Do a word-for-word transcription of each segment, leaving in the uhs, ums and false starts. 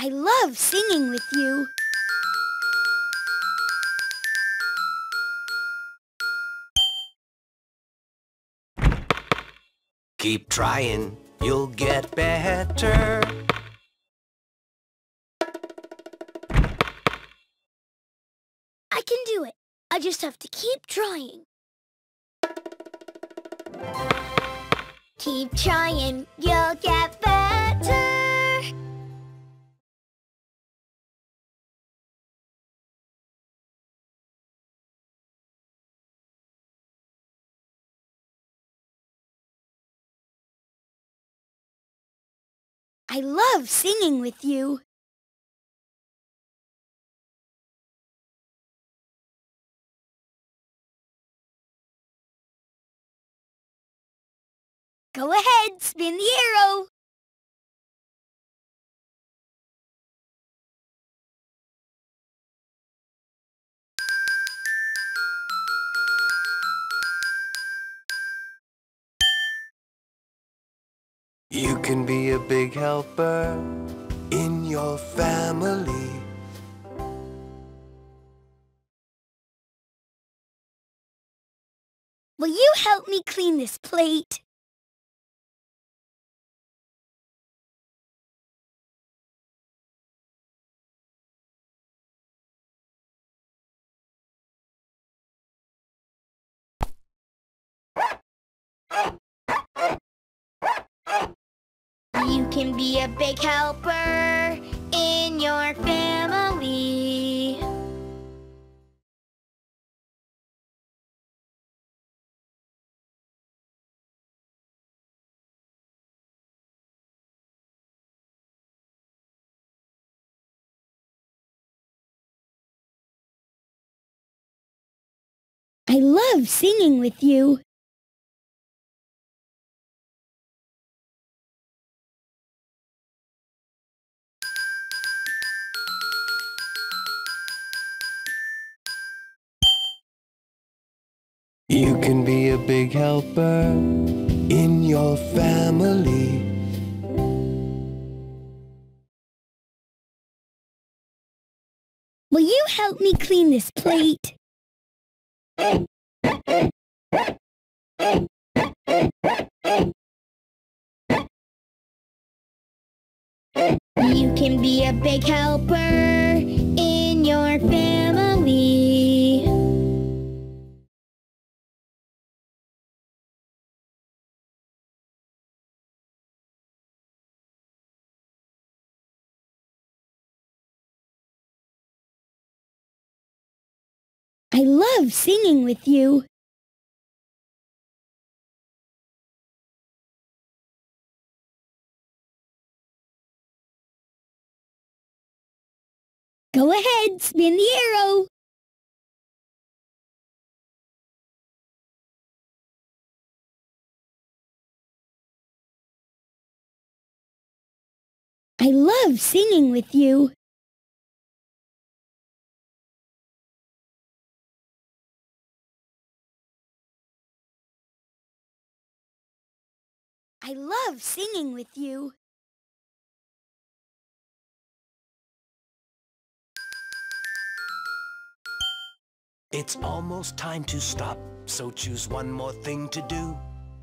I love singing with you. Keep trying, you'll get better. I can do it. I just have to keep trying. Keep trying, you'll get better. I love singing with you. Go ahead, spin the arrow. You can be a big helper in your family. Will you help me clean this plate? You can be a big helper in your family. I love singing with you. You can be a big helper in your family. Will you help me clean this plate? You can be a big helper in your family. I love singing with you. Go ahead, spin the arrow. I love singing with you. I love singing with you. It's almost time to stop, so choose one more thing to do.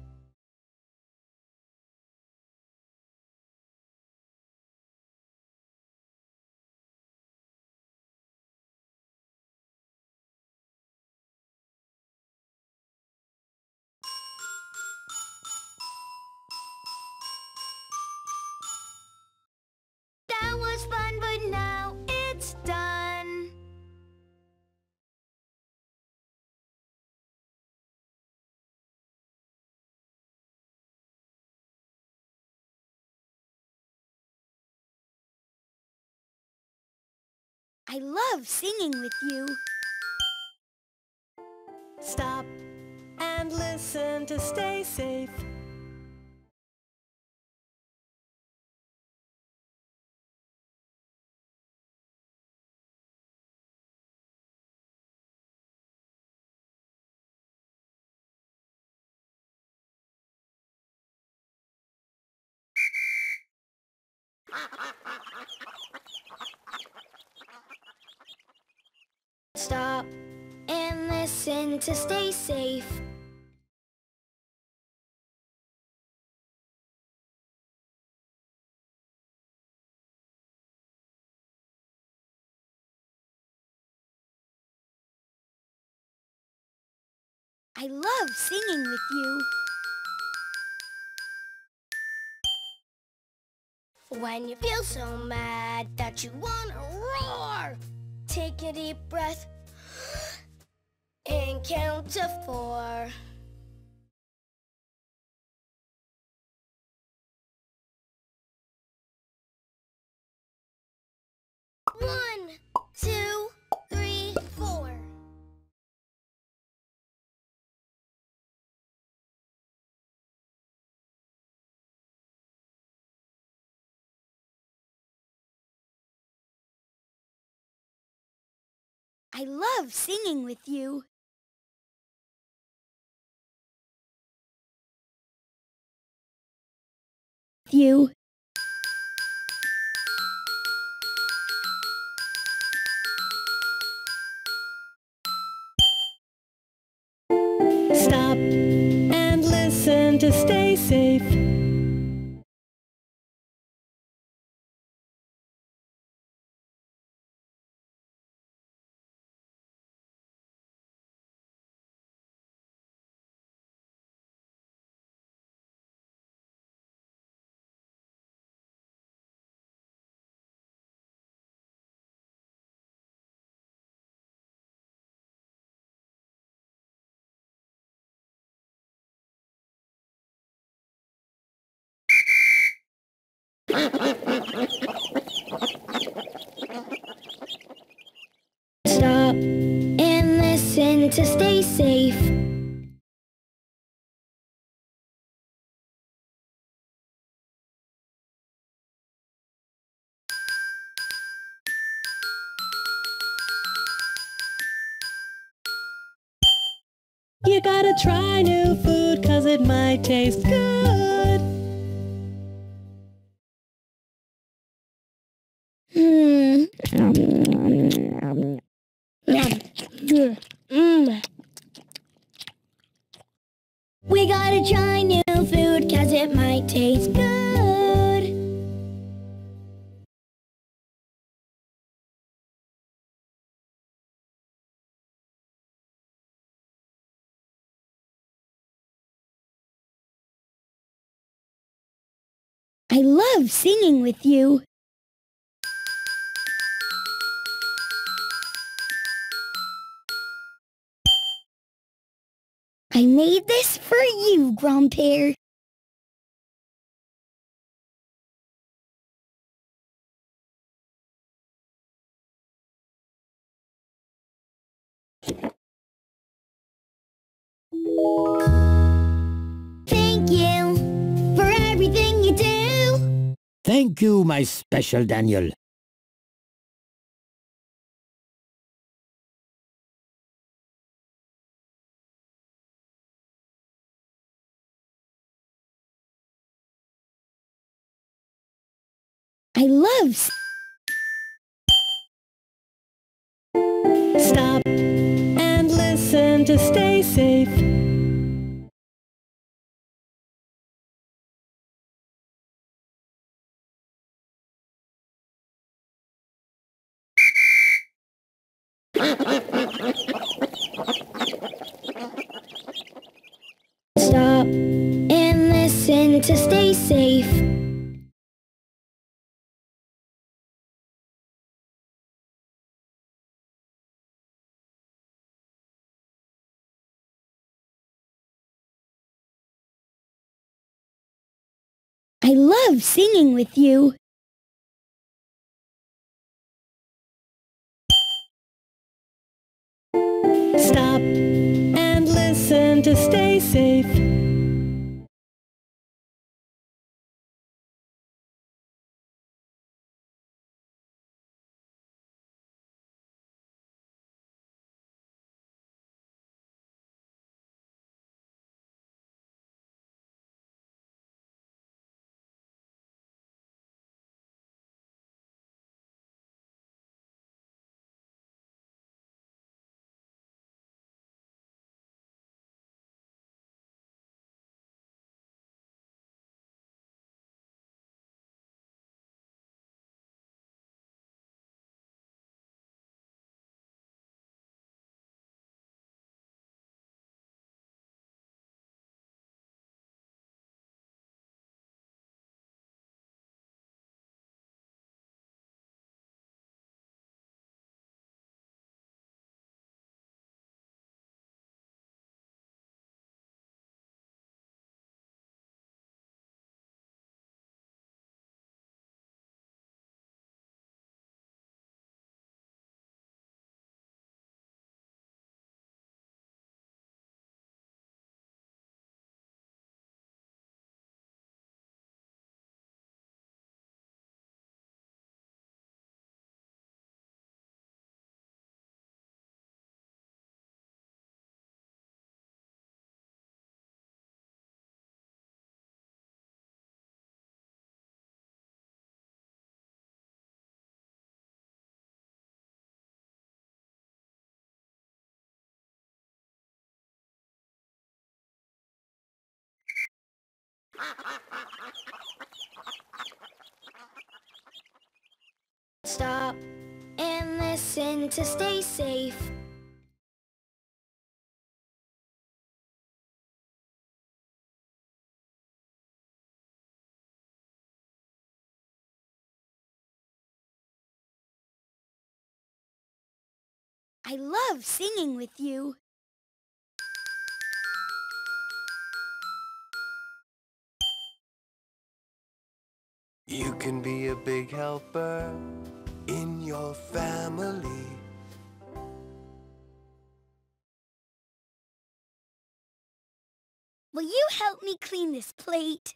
That was fun, but now it's done. I love singing with you. Stop and listen to stay safe. Stop and listen to stay safe. I love singing with you. When you feel so mad that you want to roar, take a deep breath and count to four. One, two, three, four. I love singing with you. You. Stop and listen to stay safe. Stop and listen to stay safe. You gotta try new food 'cause it might taste good. Hmm. Mm. We gotta try new food 'cause it might taste good. I love singing with you. I made this for you, Grandpere. Thank you for everything you do. Thank you, my special Daniel. I love s- Stop and listen to stay safe. Stop and listen to stay safe. I love singing with you. Stop and listen to stay safe. Stop and listen to stay safe. I love singing with you. You can be a big helper in your family. Will you help me clean this plate?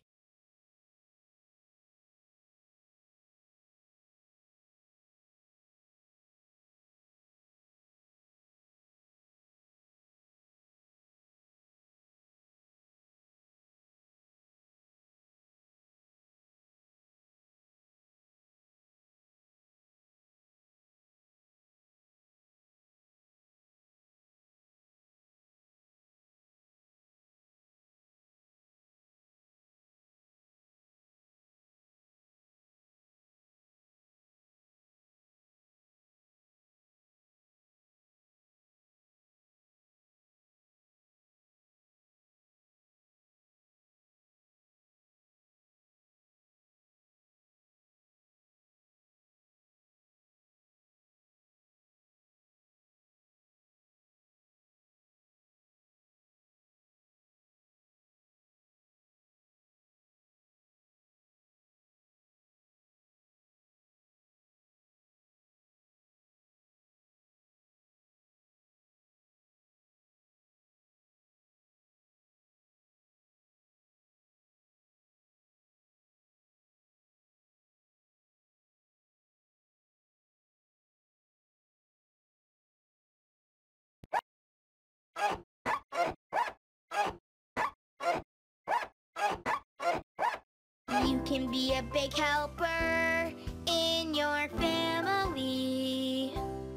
You can be a big helper in your family.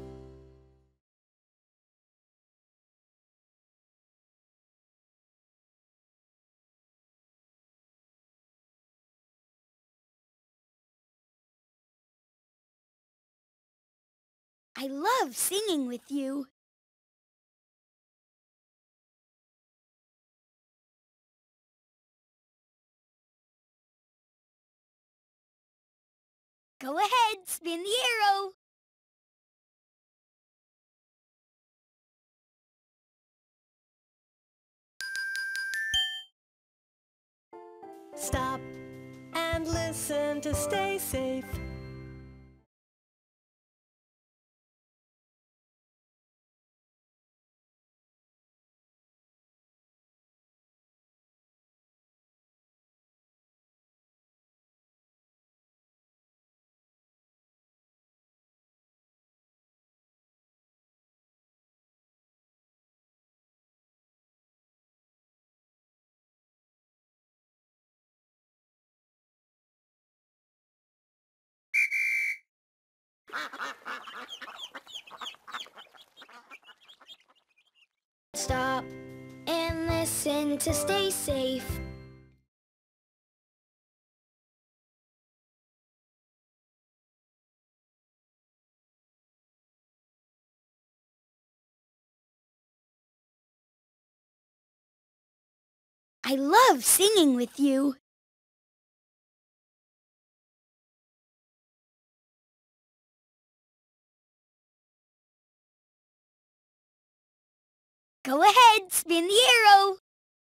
I love singing with you. Go ahead, spin the arrow. Stop and listen to stay safe. Stop and listen to stay safe. I love singing with you. Go ahead, spin the arrow.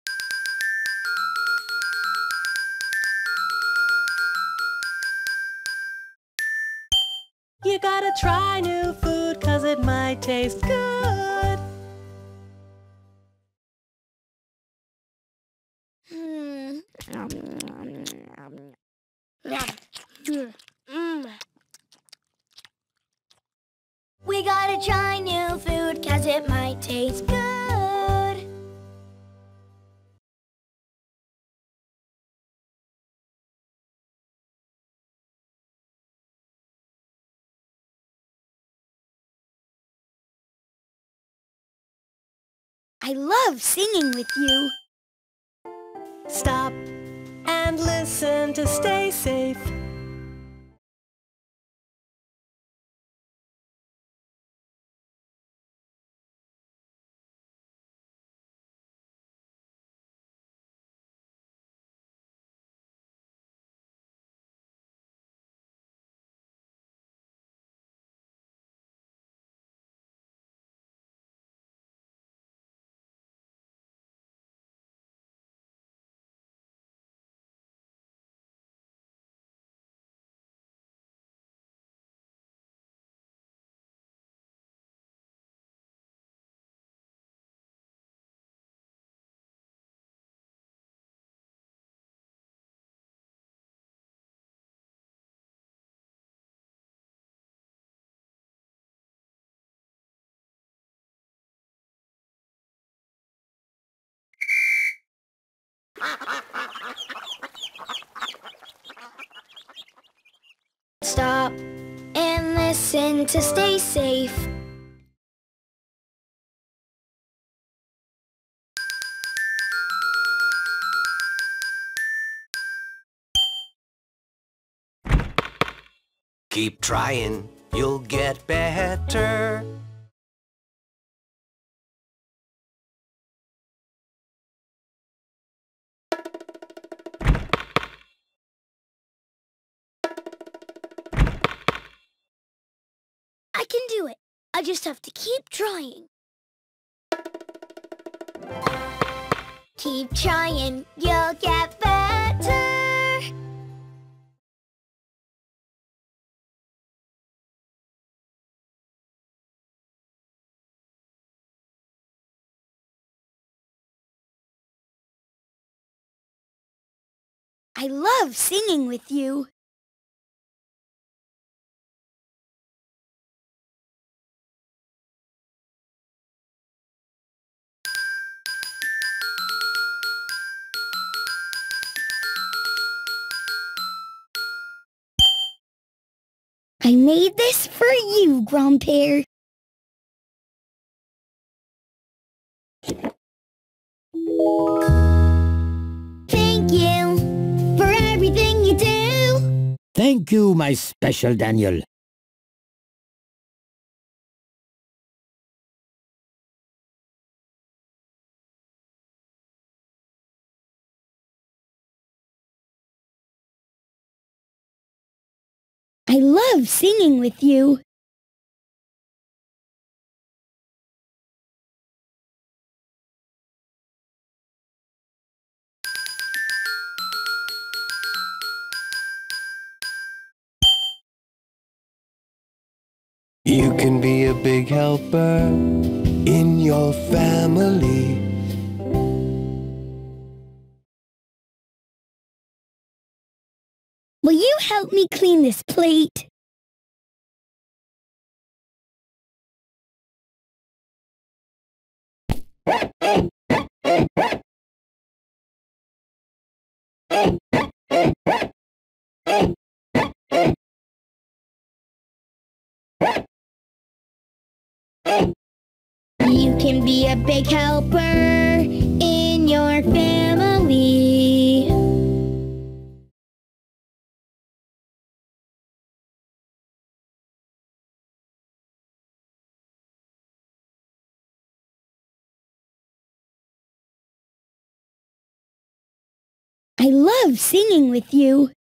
You gotta try new food, cause it might taste good. Hmm. Mm. We gotta try new food, cause it might taste good. I love singing with you. Stop and listen to stay safe. Stop and listen to stay safe. Keep trying, you'll get better. I can do it. I just have to keep trying. Keep trying, you'll get better. I love singing with you. I made this for you, Grandpere. Thank you for everything you do. Thank you, my special Daniel. I love singing with you. You can be a big helper in your family. Will you help me clean this plate? You can be a big helper in your family. I love singing with you.